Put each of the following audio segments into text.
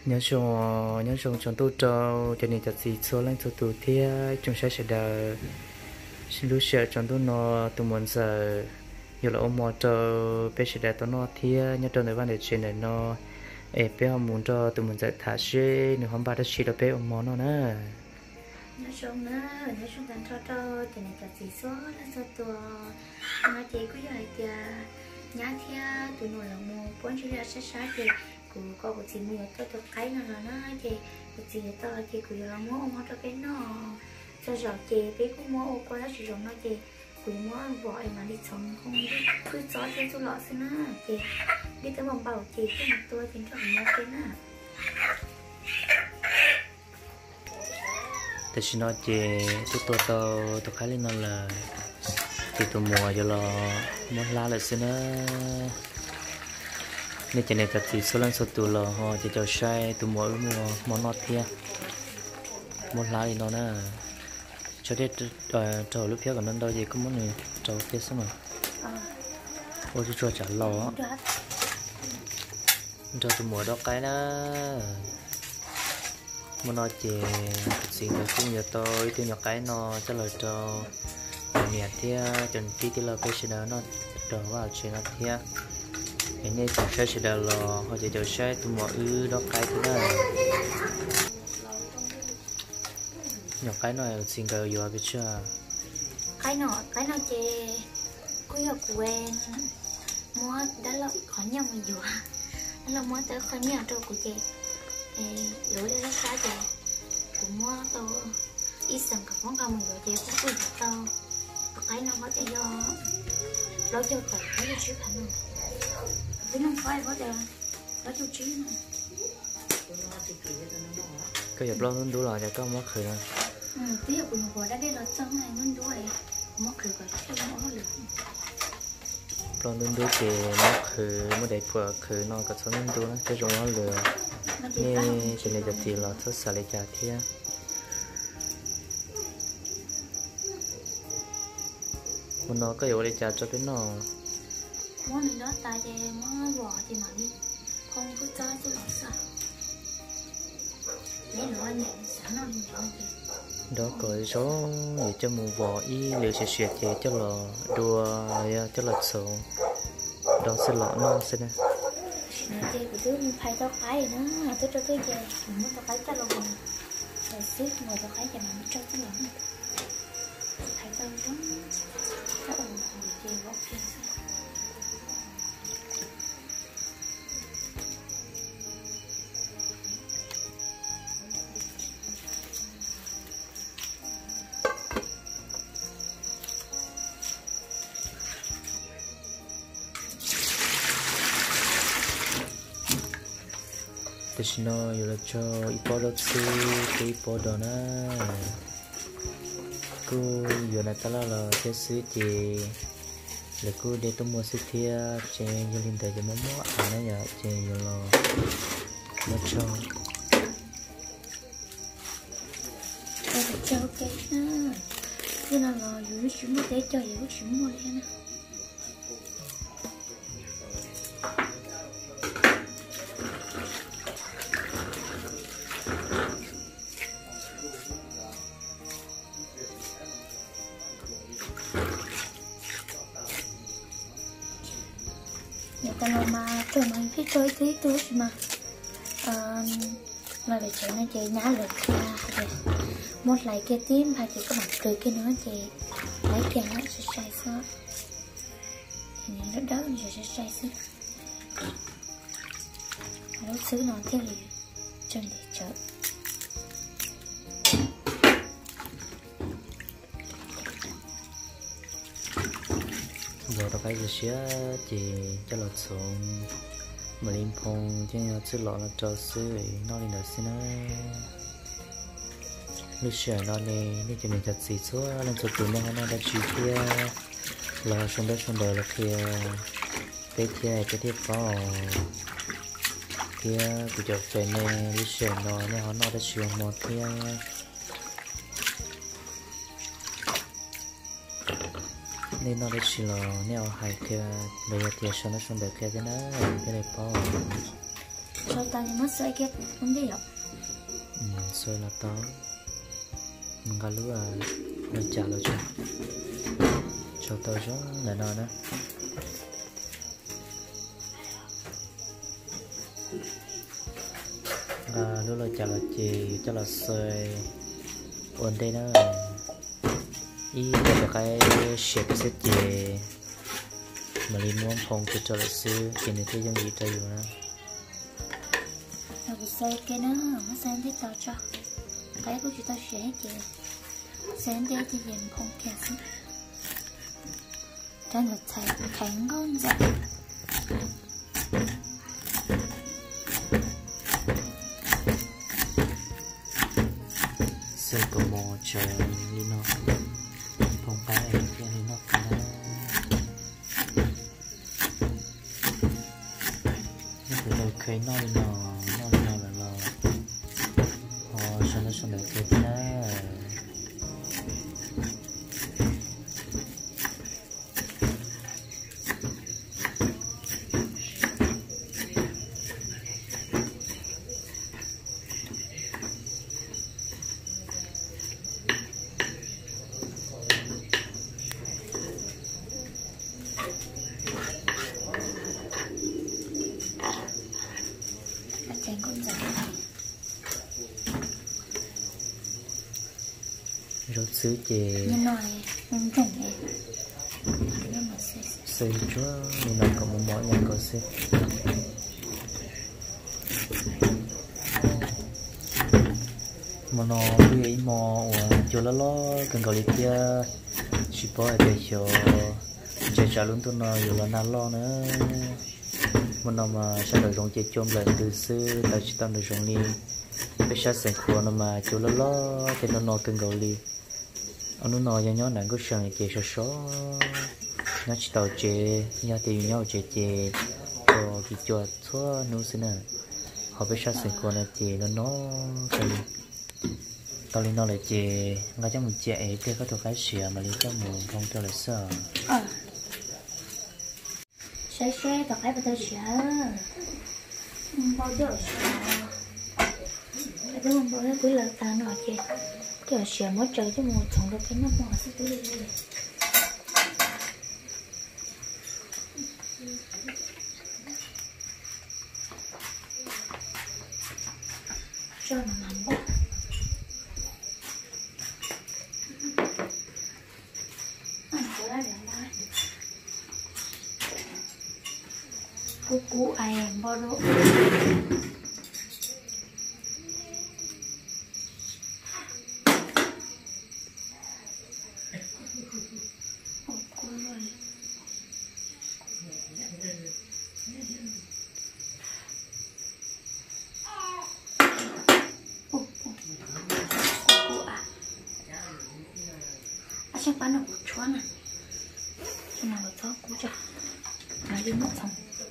nhớ chung trong tôi cho nên chặt gì số lên số tụ thì chúng sẽ đợi xin lưu sợ trong tôi nó tụi mình giờ giờ là ông mò cho bé sẽ đợi tụi nó thì nhớ trong này vấn đề chuyện này nó bé họ muốn cho tụi mình giải thả xe nếu không ba đã chỉ được bé ông mò nó nè nhớ chung cần cho cho nên chặt gì số lên số tụ nó chỉ có giờ thì nhá thì tụi nó là mua bốn chỉ là sát thì cô có một chị mua tôi cái nào nó thì một chị tôi thì cô là mua ông cho cái nó cho giỏ chị bé cũng mua ô qua đó sử dụng nó chị cô mua vội mà đi sống không đi cứ chó trên số lọ xin á chị đi tới vòng bảo chị cái một tôi thì cho mua cái nè tại vì nó chị tôi khá lên nó là thì tôi mua cho nó muốn la lại xin á nên cho nên thật thì số lần số tụ là họ chỉ cho sai tụ mỗi món nọt kia món lá thì nó nè cho đến trâu lúc phía còn nó đâu gì có món này trâu kia xong rồi ôi chú chua chả lò á cho tụ mỗi đó cái đó món nọt chỉ xin được cũng nhờ tôi tiêu nhỏ cái nó cho lời trâu nhà thia chuẩn tí là cái gì đó nó trâu vào chuyện nó thia cái này chúng sẽ đào lò hoặc者就sẽ tụi mọi đó cái thứ này nhỏ cái này xin cái gì vậy chứ cái nó chê quý học của em mua đã là khó nhau mà dù đó là mua tới khó nhau đâu của chị lối để nó xá chị cũng mua tôi ít sẵn cả món không mà chị cũng quý được to cái nó có thể do nó cho phải cái gì chứ khả năng cái nó phải có thể nó cho trí nữa cái dập lo đủ rồi cho có mất khởi rồi tí của nó đã đi là xong này nó đủ rồi mất khởi rồi cái nó được lo đủ thì mất khởi mới để phở khởi nó có số đủ nó cái rồi nó lừa nghe cho nên thì là thất xả lại trả thia nó có yếu để trả cho cái nó món này đó ta về món vỏ thì mà đi không có cho chứ làm sao lấy nó nhẹ sẵn nó nhẹ đó có số để cho mù vỏ y liệu sẽ xuyệt về cho lò đua cho lò sầu đó sẽ lọ nó sẽ nè chơi của đứa phải tao cái nữa tôi cho cái chơi muốn tao cái cho luôn rồi xếp ngồi tao cái cho nó cho cái lỏng phải tao đó các bạn chơi bóc kia thì nó yêu là cho ipo đó chứ cái ipo đó na cô yêu là ta là cái sự gì là cô để tôi mua sự thia trên yêu linh đời cho mắm ăn này nhở trên yêu là nó cho cái cái nào là yêu chúng nó để cho yêu chúng mua thế nào mà tôi mình biết chơi tí tôi mà mà để chơi nó chơi nhá được ra một lại kia tím hay chỉ có mặt cười kia nữa chị lấy kia nó sẽ sai sót thì nó đó mình sẽ sai sót nó xứ nó thế thì chân để chợ giờ tao phải sửa chỉ cho lọt xuống mà liên phong chứ chứ lọt là cho xứ nó lên được xin á lúc sửa nó này nên cho mình thật gì số lên số tuổi này nó đã chịu kia là xong đời là kia cái tiếp có kia của chỗ phải này lúc sửa nó này nó đã chịu một kia nên nó chỉ là neo hay kia bây giờ thì sao nó xong được kia thế đó cái này bao cho ta thì mất sợi kia không đi đâu sợi là tao mình gặp lúc là trả lời cho tao cho là nào đó lúc là trả lời chị cho là sợi ổn đây đó ý là cái ship sẽ chị mà đi mua phong cho là sư chị này thấy giống gì trời rồi đó là một sợi kia nó xem thấy tao cho cái của chị tao sẽ chị xem đây thì nhìn phong kia xí真係齊挺乾淨。 sơ cổ mò chờ đi nó phong cái kia đi nó cả nó từ đầu khơi nó là họ sao nó xong được cái thế rốt xứ chè nhân nói mình trồng này nhưng mà xây chúa mình làm có một món nhà có xây mà nó bây giờ mò chỗ lo cần gọi kia chỉ bỏ để cho chơi trả luôn tôi nói rồi là năn lo nữa mà nó mà sao được rong chơi chôm lại từ xưa tại chỉ tao được rong đi bây giờ sẽ qua nó mà chỗ lo thì nó cần gọi đi anh nói cho nhóm này có sẵn chế số nó chỉ tàu chế nhà thì nhau chế có cái chuột xóa nó xin à họ biết sát sinh con là chế nó cái tao lên nó là chế ngay trong một chế cái có thuộc cái xìa mà lấy cho mình không cho lại sợ xe tao cái bắt đầu xìa bao giờ xìa cái không bao giờ quý là ta nói chế cái xìa mất trời cho một chồng được cái nó mỏ sẽ tới đây cho nó nằm bốc anh có ra để lại cú ai em bao độ chắc bán được một chó này cho nào được chó cú chả mà đi mất xong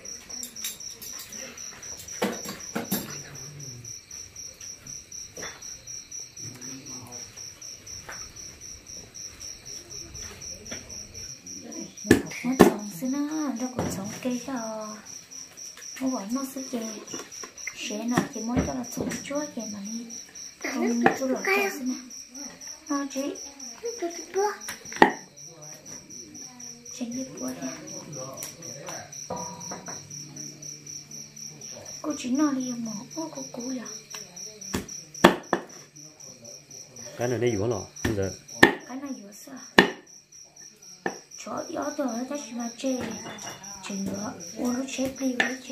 mất xong xí nó đâu còn sống cây cho nó gọi nó sẽ chè sẽ nào chỉ mới cho là sống chúa chè mà đi không chú lọt cho xí nè nó chị tránh đi bữa đi cô chỉ nói đi mà ô cô cú là cái này đây dũa lò giờ cái này dũa sao chó gió từ nó chỉ mà chê chừng nữa ô nó chép đi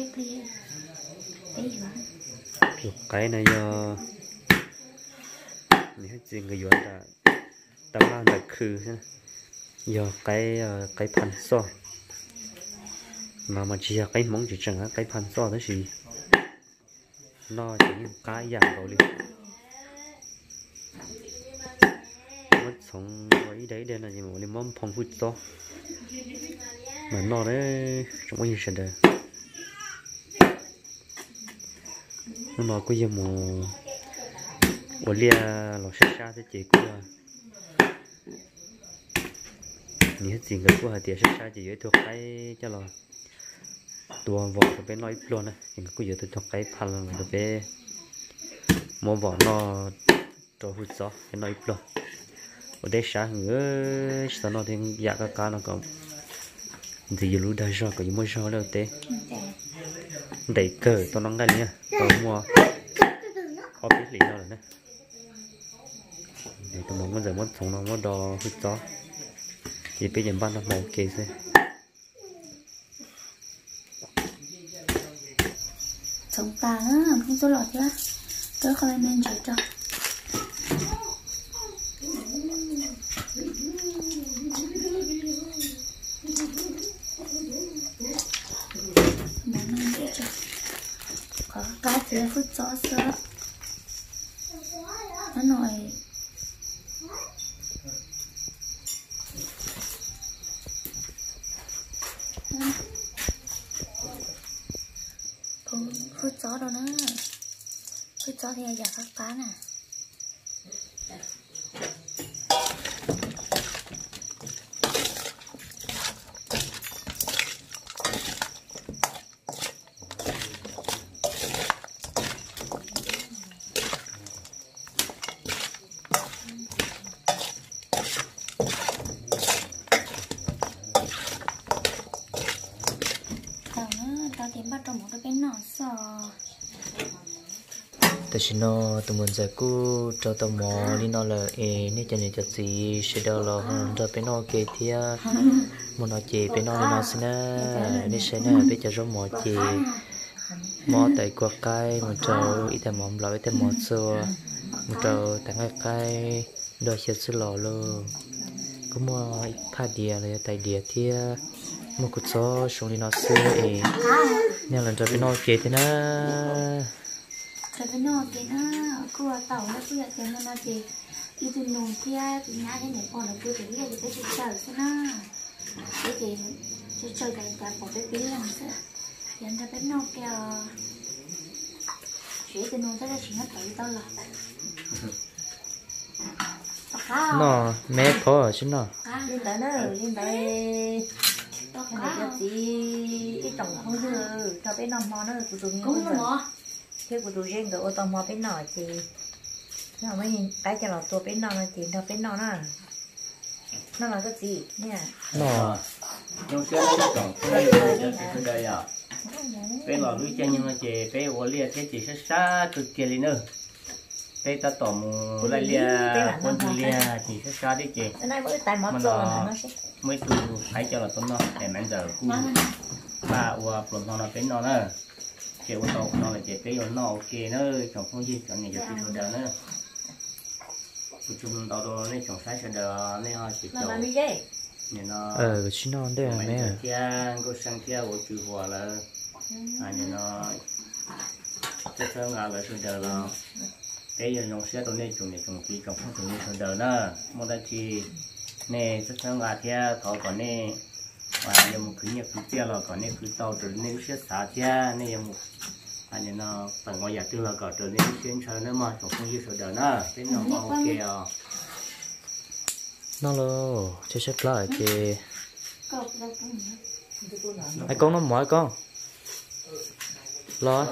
đấy dũa cái này giờนี่จริงก็ย้อนแต่ตำนานแต่คือใช่ไหมgiờ cái pan so mà chỉ là cái món chỉ chẳng là cái pan so đó gì nó chỉ những cái dạng đồ đi mất sống với đấy đây là gì mà món phong phú so mà nó đấy trong bao nhiêu sự đời nó có gì mà我练老师下的结果，你是整个过后电视下就有头开叫了， tua vỏ cái bên nói luôn này những cái giờ tôi cho cái phần là cái mua vỏ nó cho hút gió cái nói luôn ở đây sáng nữa sau nó thì dạ các cá nó còn thì giờ lúc đây rồi có những món rau đâu thế đẩy cờ tao nói ngay nha tao mua có biết lý do rồi nè tao muốn giờ muốn sống nó muốn đo hút gió thì bây giờ ban nó màu kê xem sống ta á không số lọt nhá tôi không lên men cho có cá thì phút gió sữa nó nổi phút gió đâu nữa phút gió thì giờ các cá nè thì bắt đầu một cái nọ sò tại vì nó tụi mình sẽ cứ cho tao mò đi nó là nếu cho nên cho gì sẽ đâu là hơn cho bên nó kia thì muốn nói chị bên nó xin á đi sẽ nè bây giờ rồi mò chị mò tại quạt cây một trâu ít thêm mỏng lợi thêm mò xưa một trâu tặng cái đôi chiếc xứ lò luôn có mò ít pha đìa là tại đìa thì một cột gió xuống đi nó xưa nhưng lần cho bên nó kia thì nó rồi bên nó kia nó cua tàu nó cứ vậy tiền nó chị đi từ nông kia từ nhà đến này còn là cứ tới giờ thì cái chờ xem nó cái gì chơi cái bỏ cái tí làm sao hiện ra bên nó kia chuyện từ nông tới đây chỉ nó tới đâu rồi nó mẹ phô ở chứ nó lên tới nó lên tới cái này cho chị ít trồng không dư cho bé nòng mò nó của tụi cũng mò thế của tụi riêng của tao mò bé nọ chị nó mới nhìn cái cho nó tua bé nọ là chị nó bé nọ nó là cái gì nha nó nhưng xe nó trồng cái đây à bé lò lưới chân nhưng mà chị bé ô lia thế chị sẽ xa từ kia đi nữa bé ta tỏ mù lại lia con tu lia chị sẽ xa đi chị cái này mới tay mò tua nó sẽ mới tu phải cho là tôm nó để mình giờ cu ba và phần nó là bé nó nữa chị ô tô nó là chị bé nó ok nữa trồng không gì chọn này cho chị thôi đỡ nữa chúng tao đồ này trồng sai sẽ đỡ này họ chỉ trồng nên nó chứ nó đây là mẹ kia có sang kia của chú hòa là nên nó chắc chắn là sẽ đỡ là cái giờ dùng xe tôi này trồng gì trồng không trồng này đỡ nữa một đại chi nè chắc chắn là kia thọ còn nè và giờ một cái nhật kia là còn nè cứ tàu từ nè xe xả kia nè giờ một nên nó phần ngoài giờ tương là có từ nè xe chơi nữa mà trồng không gì sẽ đỡ nữa cái nó ok nó lo chơi xếp lại thì ai con nó mỏi con lo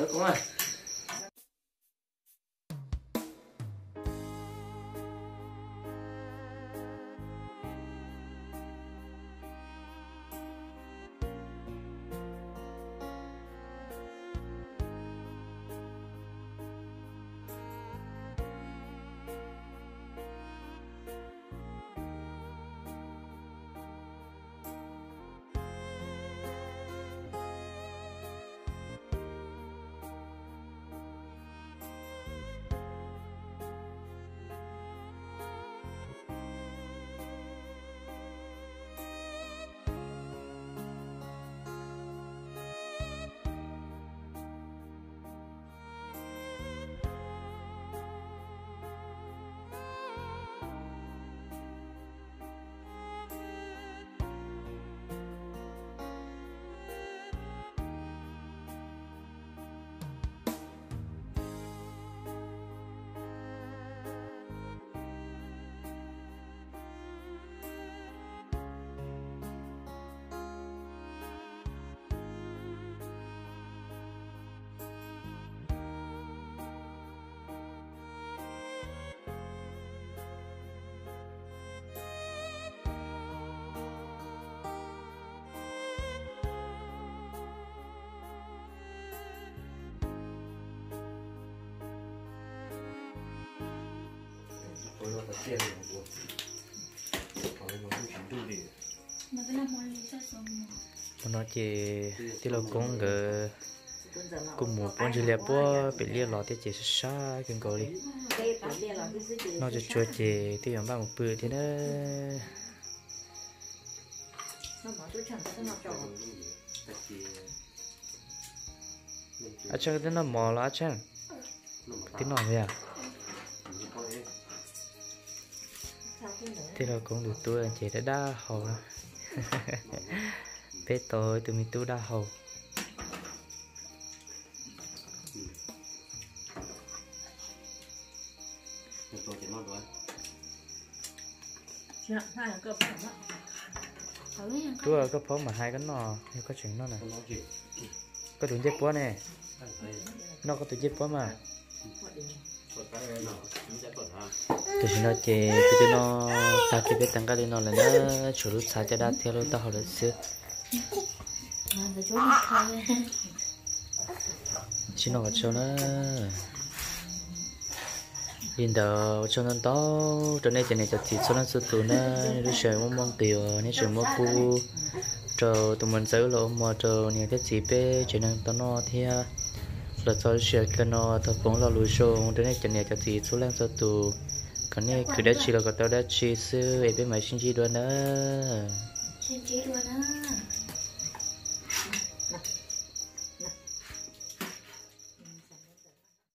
mà cái nào món lý do xong nó chỉ tí là cũng cái cũng một con chỉ là bữa bị lia lọt thì chỉ xa cái gọi đi nó chỉ chua chỉ tí làm ba một bữa thì nó à chắc cái nó mò là chắc tí nào vậy à tí là cũng được tôi chỉ đã đa hầu bé tôi tụi mình tu đa hầu tôi có phó mà hai cái nọ như có chuyện nó này có tụi dép quá nè nó có tụi dép quá mà tụi nó chơi tụi nó ta chơi biết tăng cái đi nó là nó chủ lúc sáng cho đã theo lúc tao học được xưa chỉ nó có cho nó hiện đầu cho nó to cho nên cái này cho chỉ cho nó số tụi nó nó chơi mong tiêu nó chơi mong cu cho tụi mình giữ lộ mà cho nhiều cái gì bé cho nên tao nó thì là cho chơi cái nó tập bóng là lùi show cho nên cái này cho chỉ số lượng số tụi cái này cứ đã chỉ là cái tao đã chỉ xưa em bé máy sinh chi đó nữa xin chị luôn á